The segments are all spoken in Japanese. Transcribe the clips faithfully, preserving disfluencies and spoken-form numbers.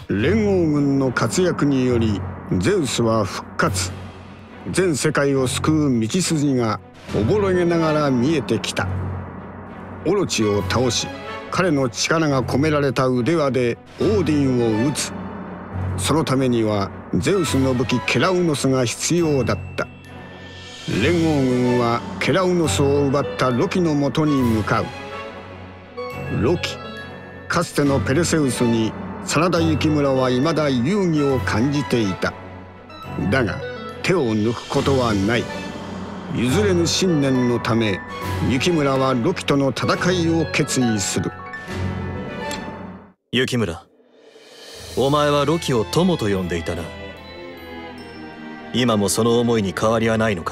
連合軍の活躍によりゼウスは復活。全世界を救う道筋がおぼろげながら見えてきた。オロチを倒し、彼の力が込められた腕輪でオーディンを撃つ。そのためにはゼウスの武器ケラウノスが必要だった。連合軍はケラウノスを奪ったロキのもとに向かう。ロキ、かつてのペルセウスに真田幸村は未だ遊戯を感じていた。だが手を抜くことはない。譲れぬ信念のため幸村はロキとの戦いを決意する。 幸村、お前はロキを友と呼んでいたな。今もその思いに変わりはないのか？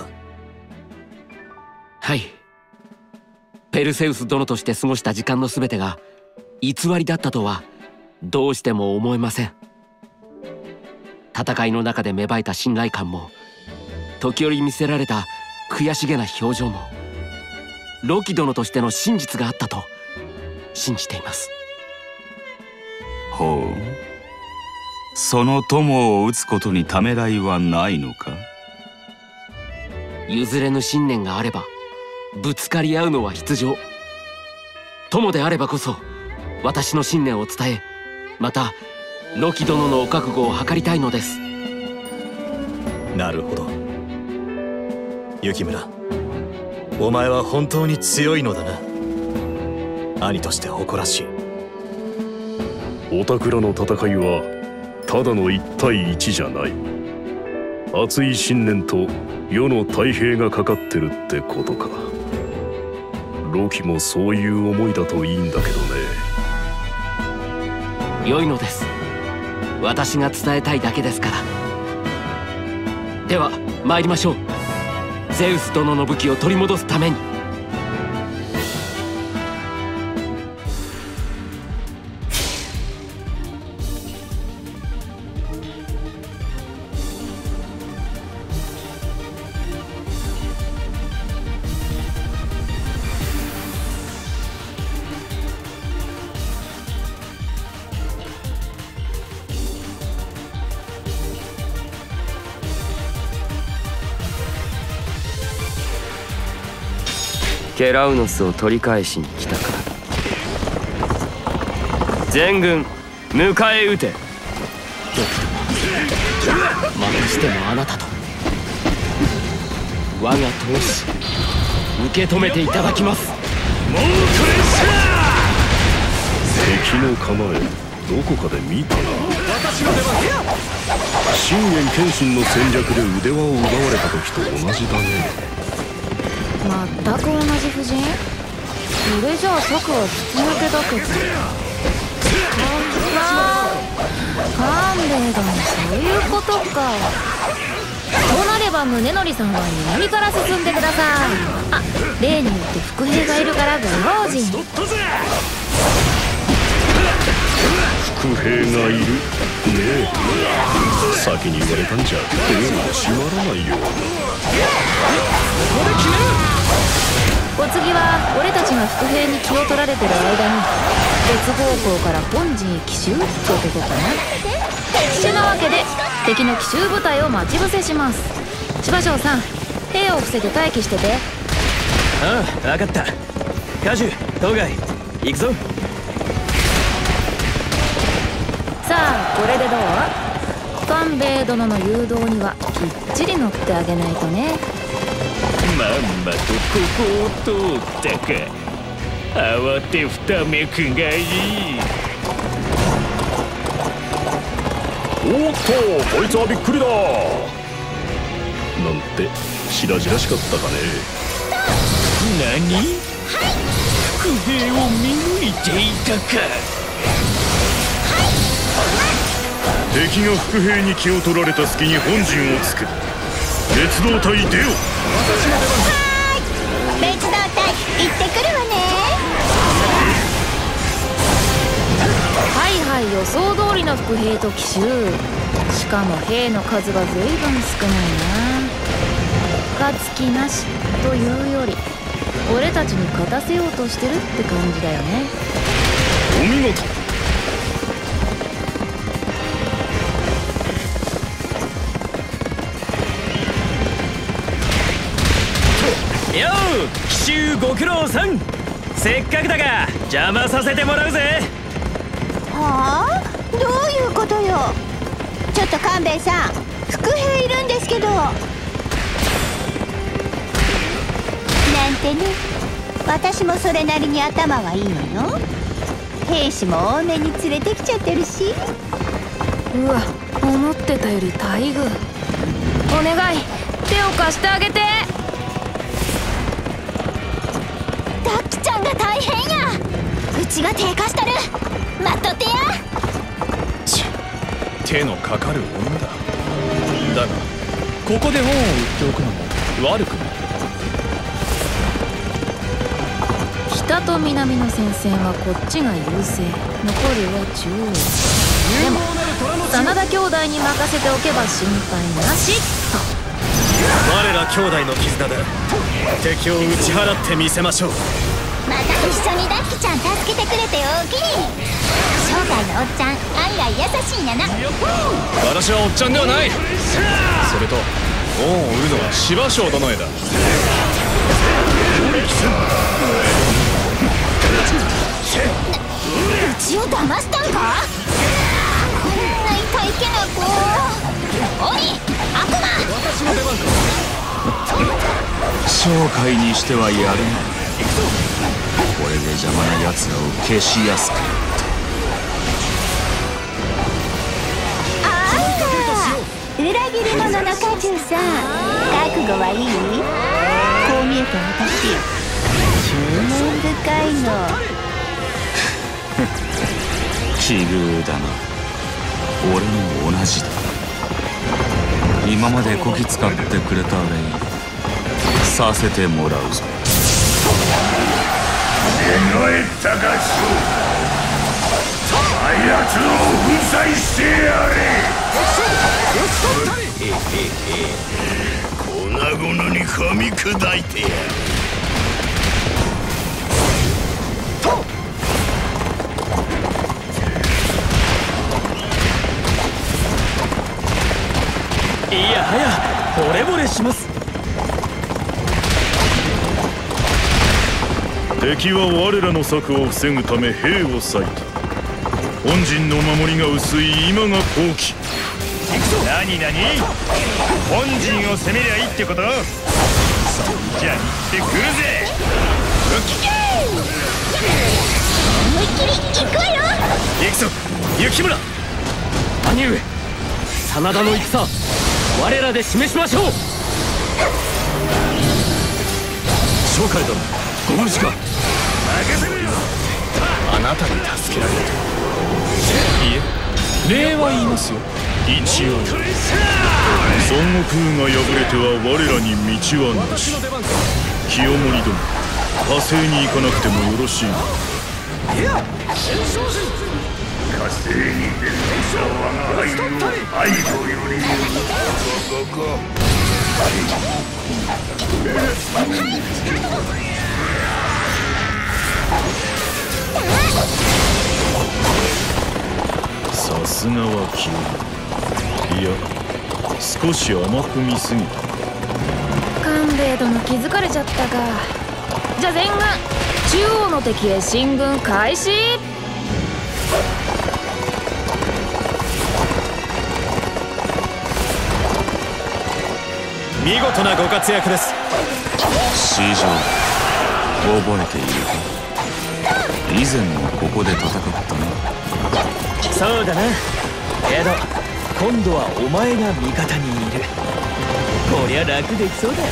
はい。ペルセウス殿として過ごした時間の全てが偽りだったとはどうしても思えません。戦いの中で芽生えた信頼感も、時折見せられた悔しげな表情も、ロキ殿としての真実があったと信じています。 ほう、その友を討つことにためらいはないのか？ 譲れぬ信念があればぶつかり合うのは必要。友であればこそ私の信念を伝え、またロキ殿のお覚悟を図りたいのです。 なるほど。幸村、お前は本当に強いのだな。兄として誇らしい。 おたくらの戦いはただの一対一じゃない。熱い信念と世の太平がかかってるってことか。ロキもそういう思いだといいんだけどね。 良いのです。私が伝えたいだけですから。では参りましょう。ゼウス殿の武器を取り戻すために。ケラウノスを取り返しに来たか。全軍迎え撃て。またしてもあなたと我が闘志受け止めていただきます。もうこれしゃ敵の構えどこかで見たな。 私が出ます。 信玄謙信の戦略で腕輪を奪われた時と同じだね。 全く同じ布陣？それじゃあ策は筒抜けだけど。ああ、勘兵衛殿、そういうことか。そうなれば宗則さんは南から進んでください。あ、例によって伏兵がいるからご用心。 伏兵がいるねえ。先に言われたんじゃ手が閉まらないよ。 お次は俺たちが伏兵に気を取られてる間に別方向から本陣へ奇襲ってとこかな。ってなわけで敵の奇襲部隊を待ち伏せします。芝生さん、兵を伏せて待機してて。 ああ、分かった。果樹、当該行くぞ。 さあ、これでどう？官兵衛殿の誘導にはきっちり乗ってあげないとね。 まんまとここを通ったか。慌てふためくがいい。 おっと、こいつはびっくりだなんて白々しかったかね。 何？伏兵を見抜いていたか。 敵が伏兵に気を取られた隙に本陣を突く。別動隊出よ。 私が出ます。 はーい、別動隊行ってくるわね。 はいはい、予想通りの伏兵と奇襲。しかも兵の数が随分少ないな。勝つ気なしというより俺たちに勝たせようとしてるって感じだよね。 お見事。 よう奇襲ご苦労さん。せっかくだが邪魔させてもらうぜ。 はあ、どういうことよ。ちょっと勘兵衛さん、伏兵いるんですけど。なんてね、私もそれなりに頭はいいのよ。兵士も多めに連れてきちゃってるし。 うわ、思ってたより大遇。お願い、手を貸してあげて。 ダッキちゃんが大変や。うちが手貸したる。待っとってや。 ち手のかかる女だ。だがここで恩を売っておくのも悪くない。 北と南の戦線はこっちが優勢。残るは中央。でも真田兄弟に任せておけば心配なしと。 我ら兄弟の絆で敵を打ち払ってみせましょう。 また一緒にダッキちゃん助けてくれておおきに。生涯のおっちゃん案外優しいんやな。 私はおっちゃんではない。それと恩を売るのは芝生殿へだ。 うちを騙したんか。こんな痛いけな子。鬼悪魔。 私の出番か。 商会にしてはやるな。これで邪魔な奴らを消しやすく。 ああ、裏切り者の果汁さん、覚悟はいい？こう見えて私注文深いの。 奇遇だな。俺も同じだ。今までこき使ってくれた礼させてもらうぞ。 願えたかしょ。あやつを粉砕してやれ。粉々に噛み砕いてやる。 いやはや惚れ惚れします。 敵は我らの策を防ぐため兵を割いた。本陣の守りが薄い今が好機。 何何、本陣を攻めりゃいいってこと？じゃあ行ってくるぜ。 思いっきり行くわよ。 行くぞ雪村。 兄上、真田の戦我らで示しましょう。 紹介殿、ご無事か。 任せるよ。 あなたに助けられると。いえ、礼は言いますよ。一応孫悟空が敗れては我らに道はなし。清盛殿、火星に行かなくてもよろしい。 火星に出る我が愛の愛護よりここさすがは清盛。いや、少し甘く見すぎた。 官兵衛殿気づかれちゃったか。じゃあ全軍中央の敵へ進軍開始。 見事なご活躍です。 四条、覚えているか。以前もここで戦ったな。 そうだな。けど今度はお前が味方にいる。こりゃ楽できそうだ。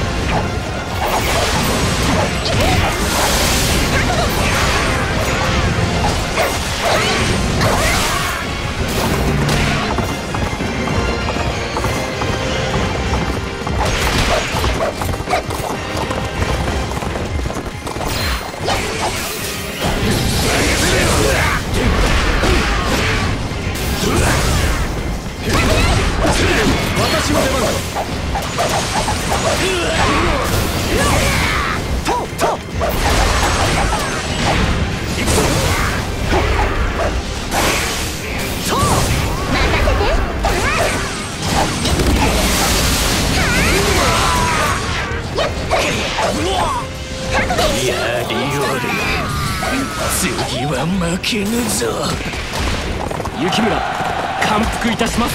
私の出番だ。 とっとっ負けぬぞ。雪村、感服いたします。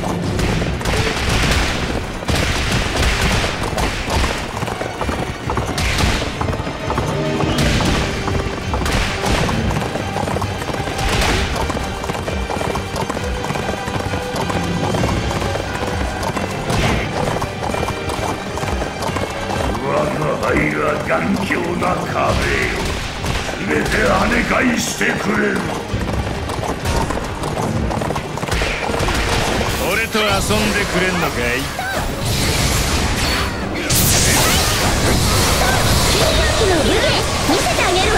頑強な壁よ、全て跳ね返してくれる。 俺と遊んでくれんのかい？ 金曜日の湯気見せてあげるわ。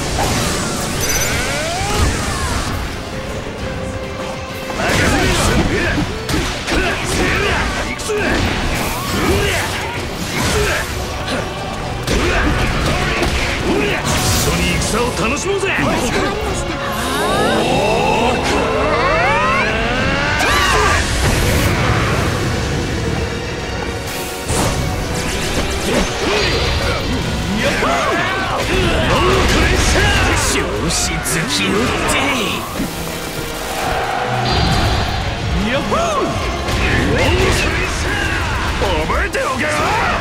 一緒に戦を楽しもうぜ。調子づきよってやっほー覚えておけよ。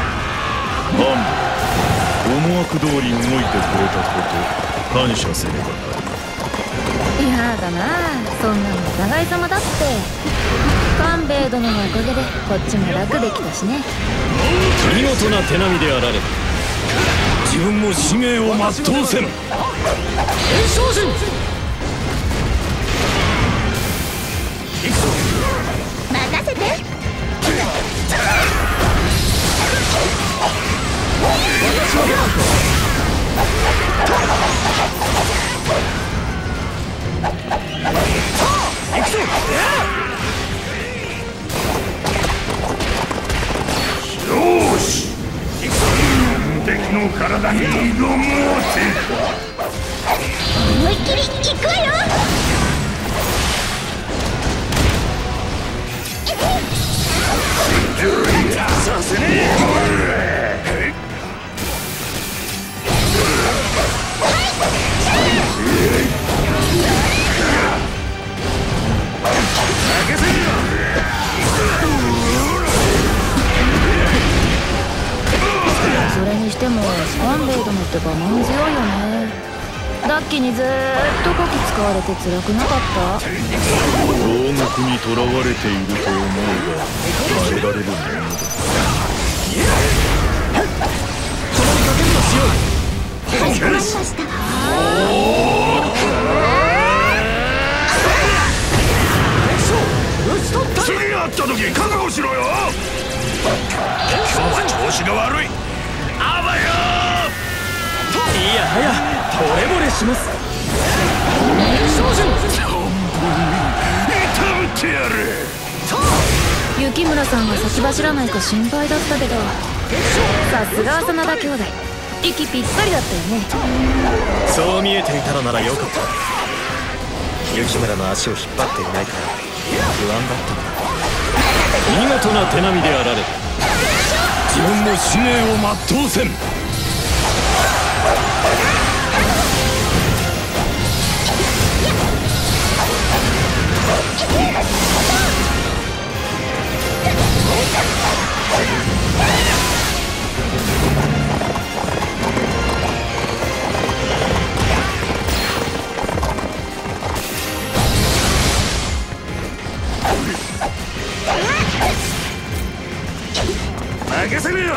思惑通り動いてくれたこと感謝せねばなり。 やだな、そんなのお互い様だって。官兵衛殿のおかげでこっちも楽できたしね。 見事な手並みであられる。自分も使命を全うせん。演奏陣任せて。 よし、敵の体に挑もうぜ。 思いっきり行くわよ。 させねえ。 それにしても官兵衛殿って我慢強いよね。ダッキにずーっとこき使われて辛くなかった？ 牢獄に囚われていると思うが耐えられるものだ。 かしこまりました。 次があった時覚悟しろよ。今日は調子が悪い。あばよ。 いやはや惚れ惚れします。 痛むってやる。 雪村さんが先走らないか心配だったけど、さすが真田兄弟、息ぴったりだったよね。 そう見えていたのならよかった。雪村の足を引っ張っていないから不安だったんだ。 見事な手並みであられる。自分も使命を全うせん。 任せるよ。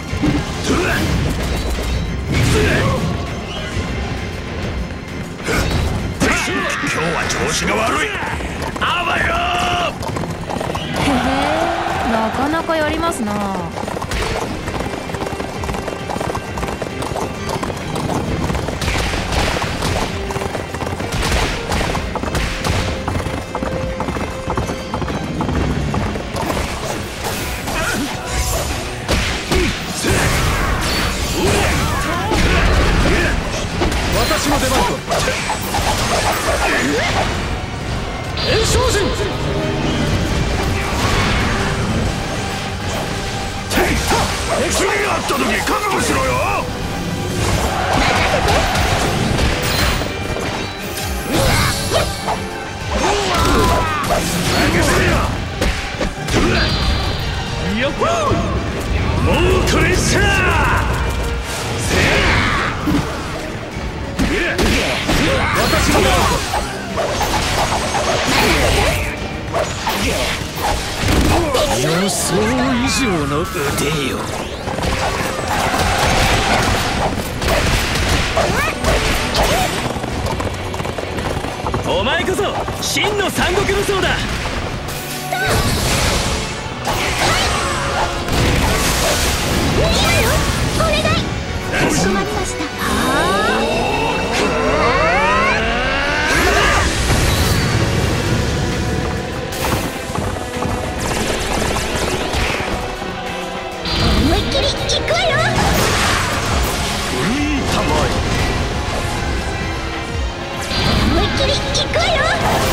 今日は調子が悪い。あばよ。 へへ、なかなかやりますな。 私の出番と演奏陣次があった時覚悟しろよ。 よっもうこれさ私も予想以上の腕よ。お前こそ真の三国武装だ。 お願い。かしこまりました。思いっきり行くわよ。 いいたまえ。 思いっきり行くわよ。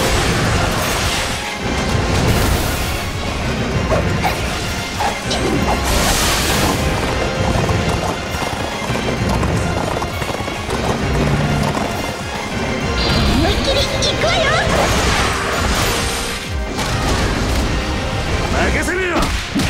思いっきり行くわよ。 任せるよ。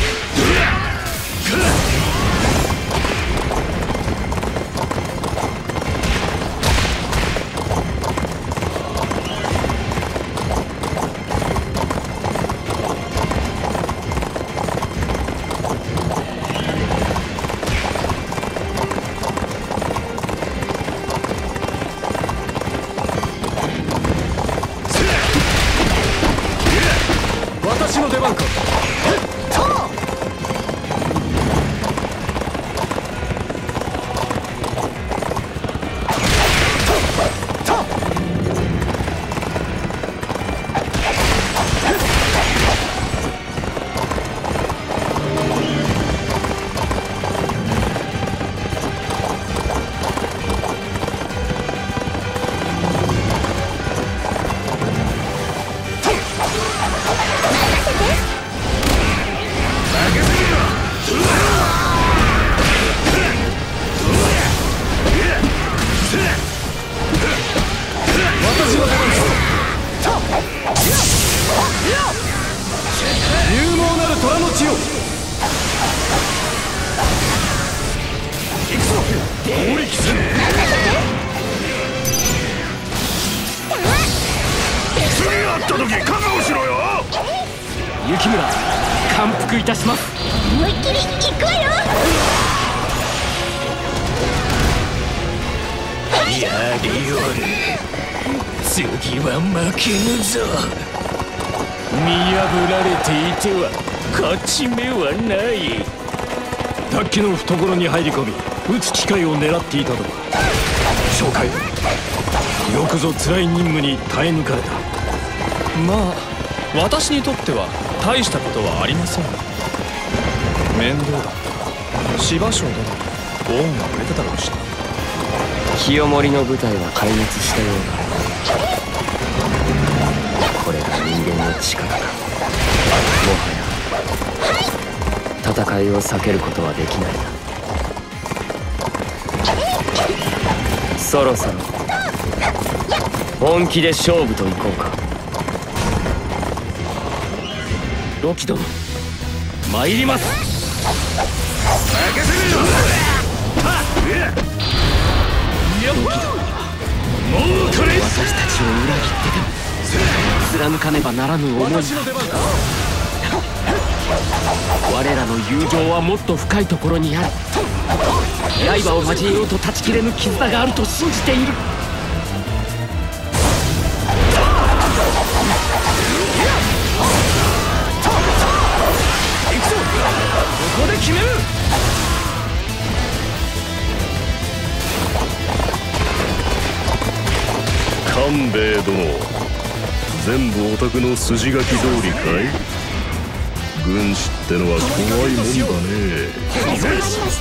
私の出番か。勇猛なる虎の血を。行くぞ合力せん。次会った時覚悟しろよ。 雪村、感服いたします。 思いっきり行くわよ。 やりおる。次は負けぬぞ。見破られていては勝ち目はない。卓球の懐に入り込み撃つ機会を狙っていたとは。紹介よくぞ辛い任務に耐え抜かれた。まあ私にとっては大したことはありません。面倒だった。芝生殿恩が売れてたろうしな。 清盛の部隊は壊滅したようだ。これが人間の力か。もはや戦いを避けることはできないな。そろそろ本気で勝負といこうか。ロキ殿、参ります。任せるよ。ロキ殿にはもうこれ私たちを裏切ってでも貫かねばならぬ思いが。我らの友情はもっと深いところにある。刃を交えようと断ち切れぬ絆があると信じている。行くぞ、ここで決める。 官兵衛殿、全部オタクの筋書き通りかい。軍師ってのは怖いもんだね。 かしこまりました。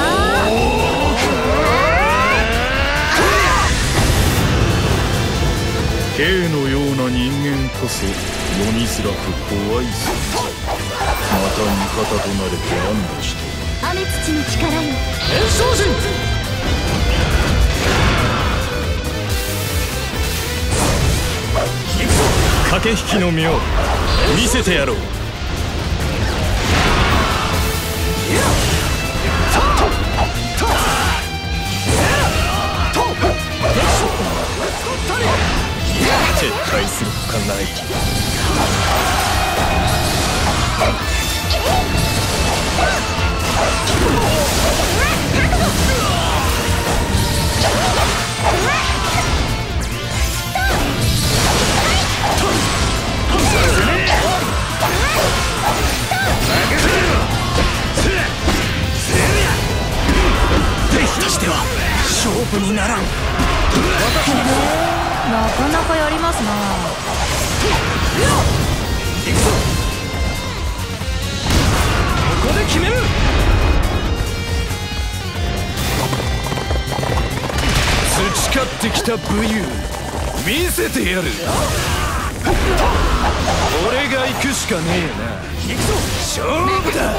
K のような人間こそ読みづらく怖いぞ。また味方となれて安堵して。 雨土の力よ。 演奏陣。 駆け引きの妙見せてやろう。撤退するほかない。敵としては勝負にならん。 なかなかやりますな。 ここで決める。培ってきた武勇見せてやる。俺が行くしかねえな。行くぞ、勝負だ。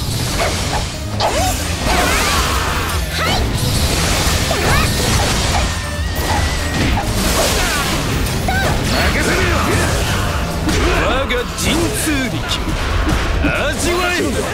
我が神通力味わえんだ。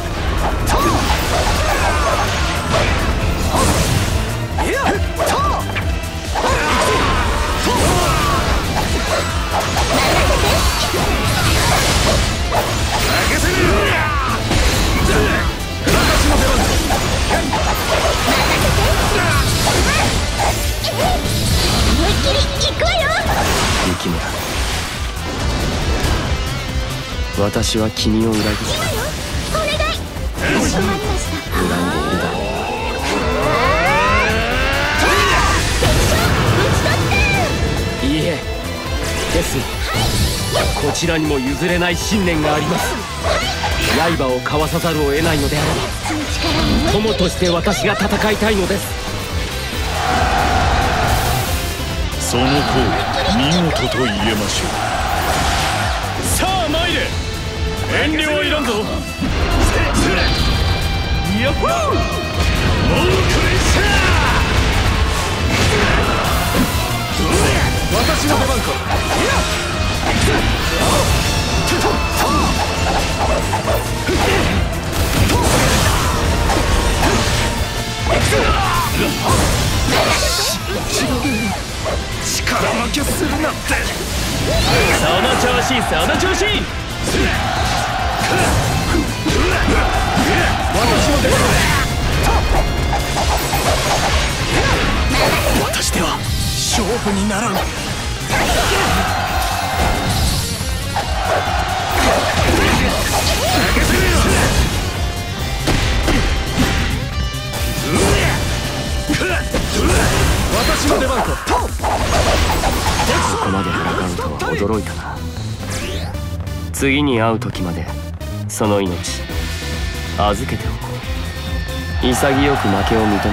雪村、私は君を裏切った。 お願い。かしこまりました。 恨んでいるだろう。いいえ、ですがこちらにも譲れない信念があります。刃を交わさざるを得ないのであれば、友として私が戦いたいのです。 その行為見事と言えましょう。 さあ参れ、遠慮はいらんぞ。ヤッホー、モークレッシャー。私の出番か。力負けするなって。 その調子、その調子。 私の出番だ。私では勝負にならん。私の出番か。 ここまで戦うとは驚いたな。次に会う時までその命預けておこう。潔く負けを認めよ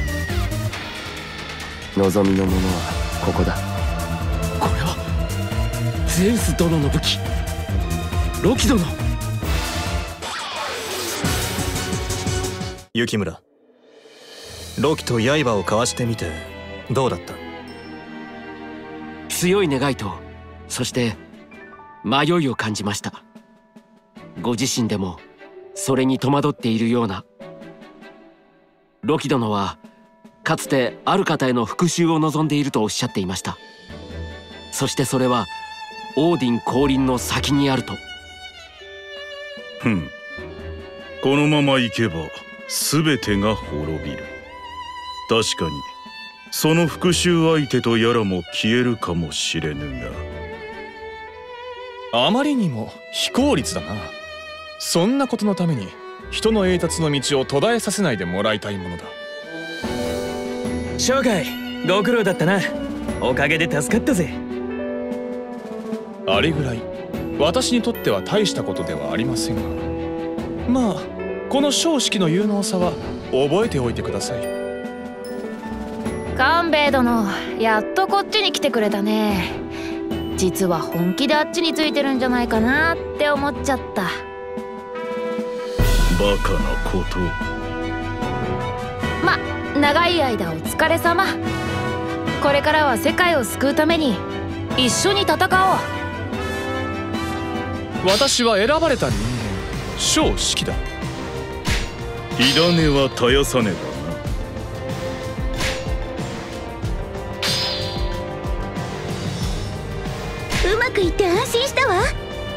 う。望みのものはここだ。これはゼウス殿の武器、ロキ殿。 雪村、ロキと刃を交わしてみてどうだった？ 強い願いと、そして迷いを感じました。ご自身でもそれに戸惑っているような。ロキ殿はかつてある方への復讐を望んでいるとおっしゃっていました。そしてそれはオーディン降臨の先にあると。 ふん、このまま行けば全てが滅びる。確かにその復讐相手とやらも消えるかもしれぬが、あまりにも非効率だな。そんなことのために人の栄達の道を途絶えさせないでもらいたいものだ。 生涯ご苦労だったな。おかげで助かったぜ。 あれぐらい私にとっては大したことではありませんが、まあこの少式の有能さは覚えておいてください。 官兵衛殿、やっとこっちに来てくれたね。実は本気であっちについてるんじゃないかなって思っちゃった。 バカなことを。 ま、長い間お疲れ様。これからは世界を救うために一緒に戦おう。 私は選ばれた人間、小式だ。 火種は絶やさねばうまくいって安心したわ。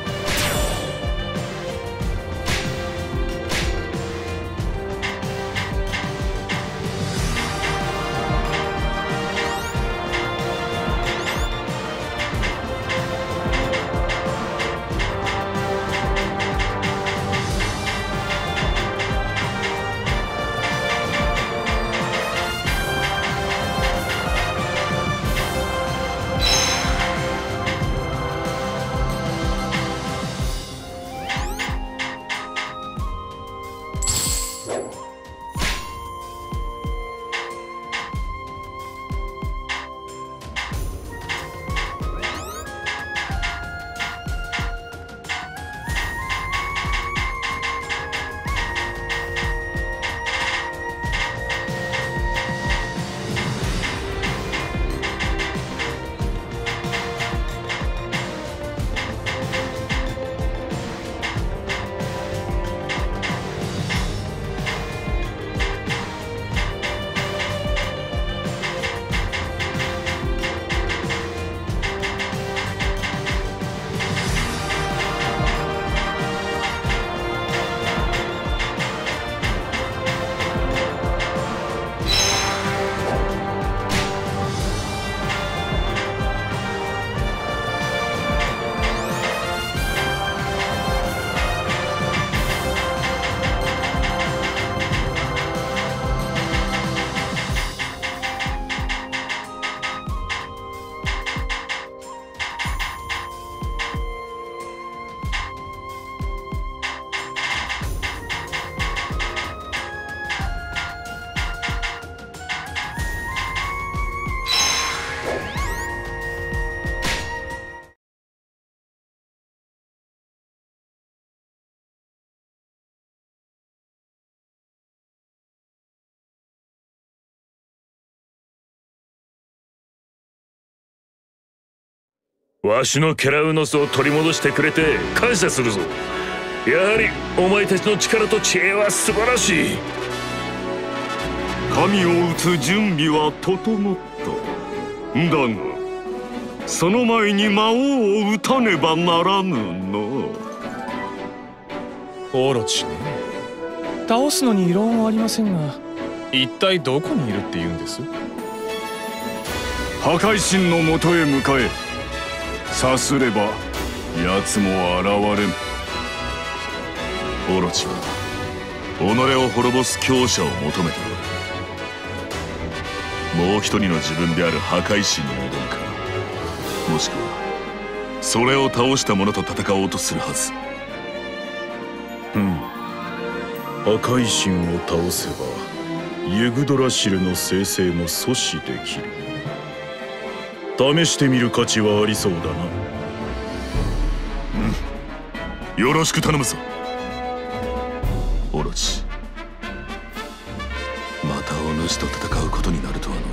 わしのケラウノスを取り戻してくれて感謝するぞ。やはりお前たちの力と知恵は素晴らしい。 神を討つ準備は整った。だがその前に魔王を討たねばならぬな。 オロチね、倒すのに異論はありませんが、一体どこにいるって言うんです？ 破壊神のもとへ向かえ。さすれば奴も現れん。 オロチは己を滅ぼす強者を求めておる。もう一人の自分である破壊神に挑むか、もしくはそれを倒した者と戦おうとするはず。 うん、破壊神を倒せばユグドラシルの生成も阻止できる。試してみる価値はありそうだな。 うん、よろしく頼むぞオロチ。またお主と戦うことになるとはの。